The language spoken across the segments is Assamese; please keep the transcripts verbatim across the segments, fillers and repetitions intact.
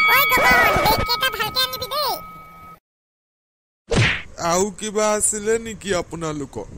ওই গগন বেকেটা ভালকে আনিবি দেই আউ কিবা আছিলে নেকি আপোনালোকৰ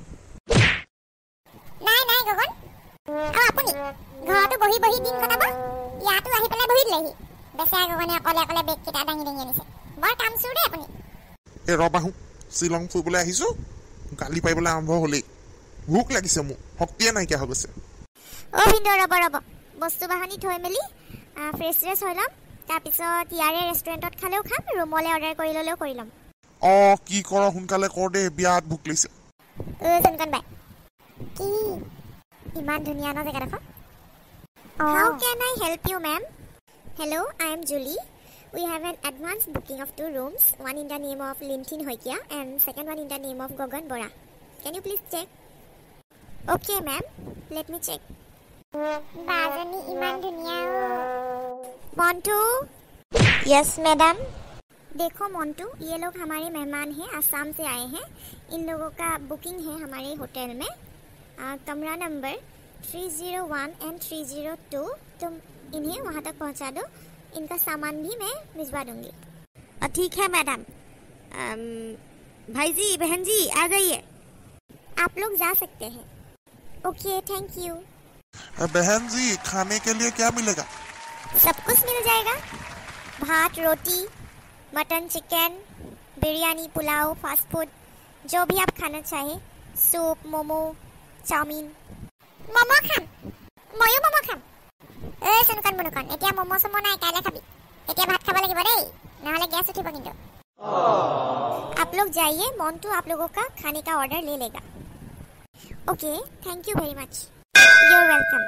নাই নাই গগন আ আপুনি ঘৰটো বহি বহি দিন কটাব ইয়াতো আহি পেলাই বহি দিলেহি বেচা গগনে অকলে অকলে বেকেটা দাঙি দাঙি আনিছে বৰ কাম চুৰ দেই আপুনি এ ৰবাহু শ্বিলং ফুৰিবলৈ আহিছো গালি পাইবলৈ আৰম্ভ হ'লেই ভোক লাগিছে মোক শক্তিয়ে নাইকিয়া হৈ গৈছে অ ভিন্দৰ ৰব ৰব বস্তু বাহানি থৈ মেলি ফ্ৰেছ ফ্ৰেছ হৈ ল'ম তাৰপিছত ইয়াৰে ৰেষ্টুৰেণ্টত খালেও খাম ৰুমলৈ অৰ্ডাৰ কৰি ল'লেও কৰি ল'ম অ কি কৰ সোনকালে কৰ দে বিয়াত ভোক লাগিছে অ চনকন বাই কি ইমান ধুনীয়া ন জেগাডোখৰ How can I help you, ma'am? Hello, I am Julie. We have an advance booking of two rooms, one in the name of Lintin Hoikia and second one in the name of Gogan Bora. Can you please check? Okay, ma'am. Let me check. Bajani iman dunya. Montu? Yes, madam. देखो मोन्टू ये लोग हमारे मेहमान हैं आसाम से आए हैं इन लोगों का बुकिंग है हमारे होटल में आ, कमरा number three zero one and three zero two तुम इन्हें वहाँ तक पहुँचा दो इनका सामान भी मैं भिजवा दूंगी ठीक है मैडम भाई जी बहन जी आ जाइए आप लोग जा सकते हैं ओके थैंक यू बहन जी खाने के लिए क्या मिलेगा सब कुछ मिल जाएगा भात रोटी mutton chicken biryani pulao fast food जो भी आप खाना चाहें सूप मोमो चाउमीन मोमो खाम मयो मोमो खाम ए सुनकन मुनकन এতিয়া মোমো সমো নাই কাইলে খাবি এতিয়া ভাত খাব লাগিব দেই নহলে গ্যাস উঠিব কিন্তু आप लोग जाइए मोन्टू आप लोगों का खाने का ऑर्डर ले लेगा okay thank you very much you are welcome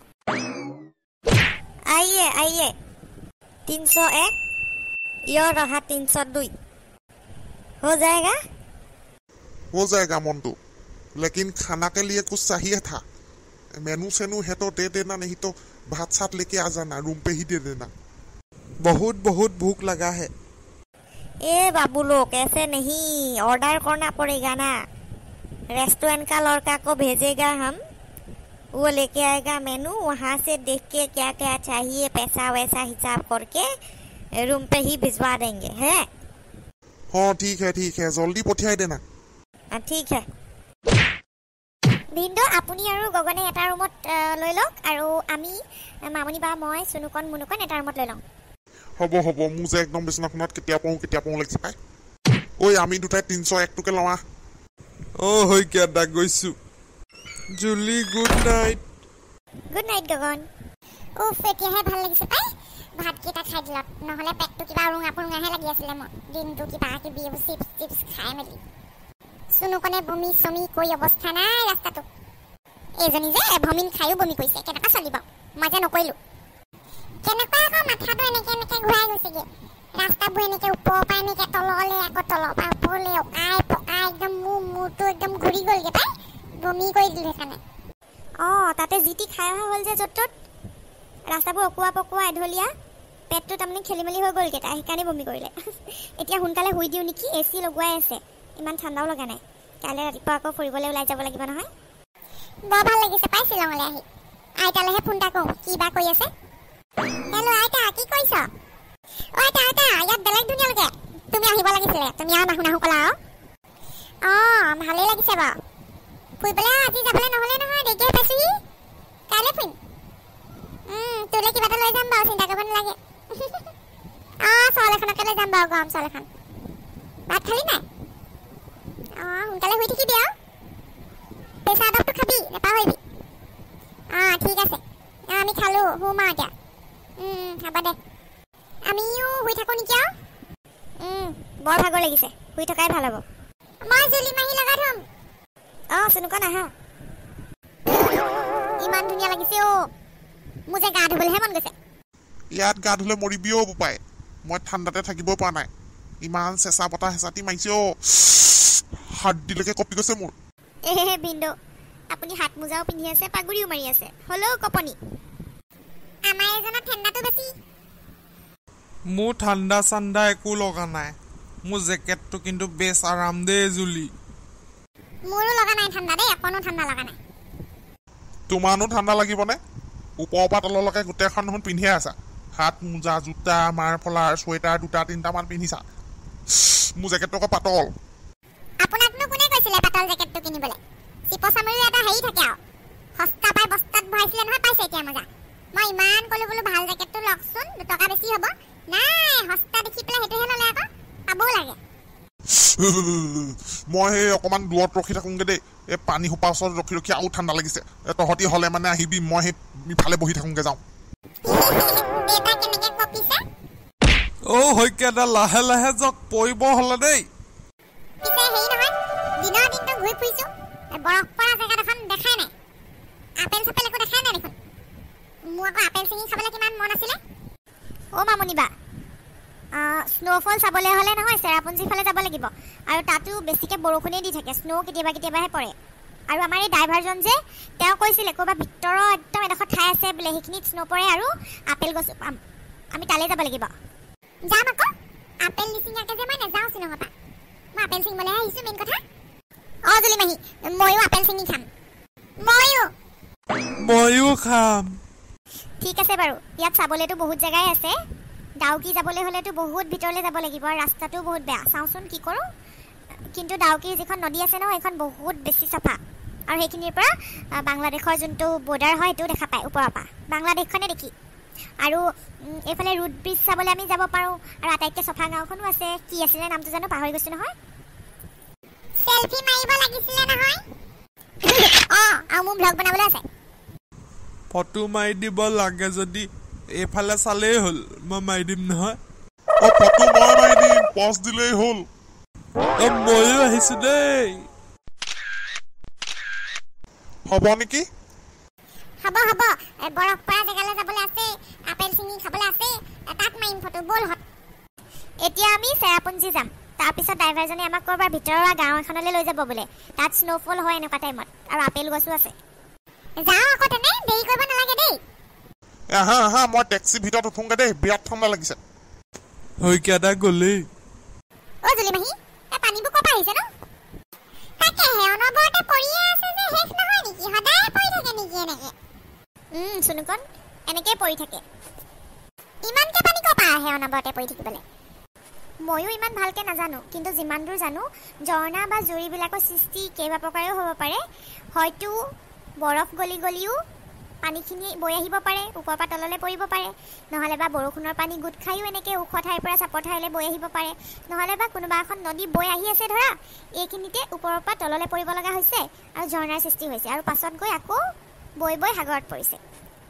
आइए आइए तीन सौ एक यो रहा तीन सौ दो हो जाएगा हो जाएगा मोन्टू लेकिन खाना के लिए कुछ चाहिए था मेनू सेनू है तो दे देना नहीं तो भात साथ लेके आ जाना रूम पे ही दे देना बहुत बहुत भूख लगा है ए बाबू लोग ऐसे नहीं ऑर्डर करना पड़ेगा ना रेस्टोरेंट का लड़का को भेजेगा हम वो लेके आएगा मेनू वहाँ से देख के क्या क्या चाहिए पैसा वैसा हिसाब करके रूम पे ही भिजवा देंगे है हाँ ठीक है ठीक है जल्दी पठियाई देना ठीक है ভিন্দো আপুনি আৰু গগনে এটা ৰুমত লৈ লওক আৰু আমি মামনি বা মই সুনুকন মুনুকন এটা ৰুমত লৈ লওঁ হ'ব হ'ব মু যে একদম বিছনাখনত কেতিয়া পাওঁ কেতিয়া পাওঁ লাগিছে পাই ঐ আমি দুটাই তিনশ এক টকে লওয়া ও হৈ কিয়া দা গৈছো Juli good night good night Gagan ও ফেটিয়াহে ভাল লাগিছে পাই ভাত কেটা খাই দিলা নহলে পেটটো কিবা উৰুঙা পুৰুঙাহে লাগি আছিল মোৰ দিনটো কিবা কিবি চিপছ চিপছ খাই মেলি সুনুকনে বমি সমি কই অৱস্থা নাই ৰাস্তাটো এজনী যে ভমিন খায়ো বমি কৰিছে কেনেকা চলিব মই যে নকইলো কেনেকা আকৌ মাথাটো এনেকে এনেকে ঘূৰাই গৈছেগে ৰাস্তাবোৰ এনেকে ওপৰ পাই এনেকে তললে আকৌ তলৰ পৰা ওপৰলে অকাই পকাই একদম মোৰ মূৰটো একদম ঘূৰি গ'লগে পাই বমি কৰি দিলে সেইকাৰণে অঁ তাতে জিটি খাই অহা হ'ল যে য'ত ত'ত ৰাস্তাবোৰ অকুৱা পকুৱা এঢলীয়া পেটটো তাৰমানে খেলি মেলি হৈ গ'লগে তাই সেইকাৰণে বমি কৰিলে এতিয়া সোনকালে শুই দিওঁ নেকি এ চি লগোৱাই আছে ইমান ঠাণ্ডাও লগা নাই কাইলৈ ৰাতিপুৱা আকৌ ফুৰিবলৈ ওলাই যাব লাগিব নহয় বৰ ভাল লাগিছে পাই শ্বিলঙলৈ আহি আইতালেহে ফোন এটা কৰোঁ কি বা কৈ আছে হেল্ল' আইতা কি কৰিছ অ আইতা আইতা ইয়াত বেলেগ ধুনীয়া লাগে তুমি আহিব লাগিছিলে তুমি আৰু নাহু নাহু ক'লা অঁ ভালেই লাগিছে বাৰু ফুৰিবলৈ আজি যাবলৈ নহ'লে নহয় দেৰিকৈ পাইছোহি কাইলৈ ফুৰিম তোলৈ কিবা এটা লৈ যাম বাৰু চিন্তা কৰিব নালাগে অঁ চল এখনকে লৈ যাম বাৰু গৰম চল এখন ভাত খালি নাই অঁ সোনকালে শুই থাকিবি আৰু প্ৰেছাৰ দৰৱটো খাবি নেপাহৰিবি অঁ ঠিক আছে অঁ আমি খালোঁ শুম আৰু এতিয়া হ'ব দে আমিও শুই থাকোঁ নেকি আৰু বৰ ভাগৰ লাগিছে শুই থকাই ভাল হ'ব মই জুলি মাহী লগাই থ'ম অঁ চুনুকন আহা ইমান ধুনীয়া লাগিছে অ' মোৰ যে গা ধুবলৈহে মন গৈছে ইয়াত গা ধুলে মৰিবিও বোপাই মই ঠাণ্ডাতে থাকিব পৰা নাই ইমান চেঁচা বতাহ হেঁচাটি মাৰিছে অ' হাত দিলৈকে কপি গৈছে মোৰ এহে বিন্দু আপুনি হাত মোজাও পিন্ধি আছে পাগুৰিও মাৰি আছে হ'লেও কপনি আমাৰ এজনৰ ঠাণ্ডাটো বেছি মোৰ ঠাণ্ডা চাণ্ডা একো লগা নাই মোৰ জেকেটটো কিন্তু বেছ আৰাম দে জুলি মোৰো লগা নাই ঠাণ্ডা দেই অকণো ঠাণ্ডা লগা নাই তোমাৰো ঠাণ্ডা লাগিবনে ওপৰৰ পৰা তললৈকে গোটেইখন দেখোন পিন্ধিয়ে আছা হাত মোজা জোতা মাৰ ফলাৰ চুৱেটাৰ দুটা তিনিটামান পিন্ধিছা মোৰ জেকেটটো আকৌ পাতল আপোনাকনো কোনে কৈছিলে পাতল জেকেটটো কিনিবলৈ চিপচামৰিৰ এটা হেৰি থাকে আৰু সস্তা পাই বস্তাত ভৰাইছিলে নহয় পাইছে এতিয়া মজা মই ইমান ক'লো বোলো ভাল জেকেটটো লওকচোন দুটকা বেছি হ'ব নাই সস্তা দেখি পেলাই সেইটোহে ল'লে আকৌ পাবও লাগে মই সেই অকণমান দূৰত ৰখি থাকোঁগৈ দেই এই পানী সোপা ওচৰত ৰখি ৰখি আৰু ঠাণ্ডা লাগিছে তহঁতি হ'লে মানে আহিবি মই সেই ইফালে বহি থাকোঁগৈ যাওঁ অ হৈকেদা লাহে লাহে যাওক পৰিব হ'লে দেই পিছে হেৰি নহয় দিনৰ দিনটো ঘূৰি ফুৰিছোঁ বৰফ পৰা জেগাত এখন দেখাই নাই আপেল চাপেল একো দেখাই নাই দেখোন মোৰ আকৌ আপেল চিঙি খাবলৈ কিমান মন আছিলে অ' মামনি বা স্ন'ফল চাবলৈ হ'লে নহয় চেৰাপুঞ্জীৰ ফালে যাব লাগিব আৰু তাতো বেছিকৈ বৰষুণেই দি থাকে স্ন' কেতিয়াবা কেতিয়াবাহে পৰে আৰু আমাৰ এই ড্ৰাইভাৰজন যে তেওঁ কৈছিলে ক'ৰবাত ভিতৰৰ একদম এডোখৰ ঠাই আছে বোলে সেইখিনিত স্ন' পৰে আৰু আপেল গছো পাম আমি তালৈ যাব লাগিব যাম আকৌ আপেল নিচিঙাকৈ যে মই নাযাওঁ চিনেমাৰ পৰা মই আপেল চিঙিবলৈ আহিছোঁ মেইন কথা অঁ জুলি মাহী ময়ো আপেল চিঙি খাম ময়ো ময়ো খাম ঠিক আছে বাৰু ইয়াত চাবলৈতো বহুত জেগাই আছে ডাউকি যাবলৈ হ'লেতো বহুত ভিতৰলৈ যাব লাগিব আৰু ৰাস্তাটো বহুত বেয়া চাওঁচোন কি কৰোঁ কিন্তু ডাউকি যিখন নদী আছে নহয় সেইখন বহুত বেছি চাফা আৰু সেইখিনিৰ পৰা বাংলাদেশৰ যোনটো বৰ্ডাৰ হয় সেইটোও দেখা পায় ওপৰৰ পৰা বাংলাদেশখনে দেখি আৰু এইফালে ৰুট ব্ৰিজ চাবলৈ আমি যাব পাৰোঁ আৰু আটাইতকৈ চফা গাঁওখনো আছে কি আছিলে নামটো জানো পাহৰি গৈছোঁ নহয় চেলফি মাৰিব লাগিছিলে নহয় অঁ আৰু মোৰ ব্লগ বনাবলৈ আছে ফটো মাৰি দিব লাগে যদি এইফালে চালেই হ'ল মই মাৰি দিম নহয় অ ফটো মই মাৰি দিম পষ্ট দিলেই হ'ল অ ময়ো আহিছোঁ দেই হ'ব নেকি হ'ব হ'ব বৰফ পৰা জেগালৈ যাবলৈ আছে আপেল চিঙি খাবলৈ আছে তাত মাৰিম ফটো ব'লহঁত এতিয়া আমি চেৰাপুঞ্জী যাম তাৰপিছত ড্ৰাইভাৰজনে আমাক ক'ৰবাৰ ভিতৰৰ গাঁও এখনলৈ লৈ যাব বোলে তাত স্ন'ফল হয় এনেকুৱা টাইমত আৰু আপেল গছো আছে যাওঁ আকৌ তেনে দেৰি কৰিব নালাগে দেই আহা আহা মই টেক্সিৰ ভিতৰত উঠোঁগৈ দেই বিৰাট ঠাণ্ডা লাগিছে হৈকেদা গ'লেই অ জুলি মাহী এই পানীবোৰ ক'ৰ পৰা আহিছে ন তাকেহে অনবৰতে পৰিয়ে আছে যে শেষ নহয় নেকি সদায় পৰি থাকে নেকি এনেকৈ চুনুকণ এনেকৈ পৰি থাকে ইমানকৈ পানী ক'ৰ পৰা আহে অনবৰতে পৰি থাকিবলৈ ময়ো ইমান ভালকৈ নাজানো কিন্তু যিমান দূৰ জানো ঝৰ্ণা বা জুৰিবিলাকৰ সৃষ্টি কেইবা প্ৰকাৰেও হ'ব পাৰে হয়তো বৰফ গলি গলিও পানীখিনি বৈ আহিব পাৰে ওপৰৰ পৰা তললৈ পৰিব পাৰে নহ'লে বা বৰষুণৰ পানী গোট খায়ো এনেকৈ ওখ ঠাইৰ পৰা চাপৰ ঠাইলৈ বৈ আহিব পাৰে নহ'লে বা কোনোবা এখন নদী বৈ আহি আছে ধৰা এইখিনিতে ওপৰৰ পৰা তললৈ পৰিব লগা হৈছে আৰু ঝৰ্ণাৰ সৃষ্টি হৈছে আৰু পাছত গৈ আকৌ বৈ বৈ সাগৰত পৰিছে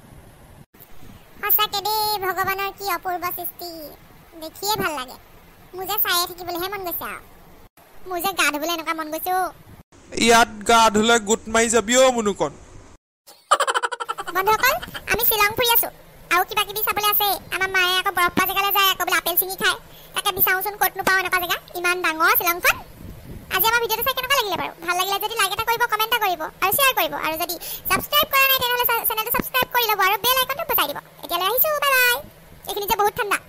সঁচাকৈ দেই ভগৱানৰ কি অপূৰ্ব সৃষ্টি দেখিয়ে ভাল লাগে মোৰ যে চায়ে থাকিবলৈহে মন গৈছে আৰু মোৰ যে গা ধুবলৈ এনেকুৱা মন গৈছে অ' ইয়াত গা ধুলে গোট মাৰি যাবি অ' মুনুকণ বন্ধুসকল আমি শ্বিলং ফুৰি আছোঁ আৰু কিবা কিবি চাবলৈ আছে আমাৰ মায়ে আকৌ বৰফ পৰা জেগালৈ যায় আকৌ বোলে আপেল চিঙি খায় তাকে বিচাৰোঁচোন ক'তনো পাওঁ এনেকুৱা জেগা ইমান ডাঙৰ শ্বিলংখন আজি আমাৰ ভিডিঅ'টো চাই কেনেকুৱা লাগিলে বাৰু ভাল লাগিলে যদি লাইক এটা কৰিব কমেণ্ট এটা কৰিব আৰু শ্বেয়াৰ কৰিব আৰু যদি ছাবস্ক্ৰাইব কৰা নাই তেনেহ'লে চেনেলটো ছাবস্ক্ৰাইব কৰি ল'ব আৰু বেল আইকনটো বজাই দিব এতিয়ালৈ আহিছোঁ বাই বাই এইখিনি যে বহুত ঠাণ্ডা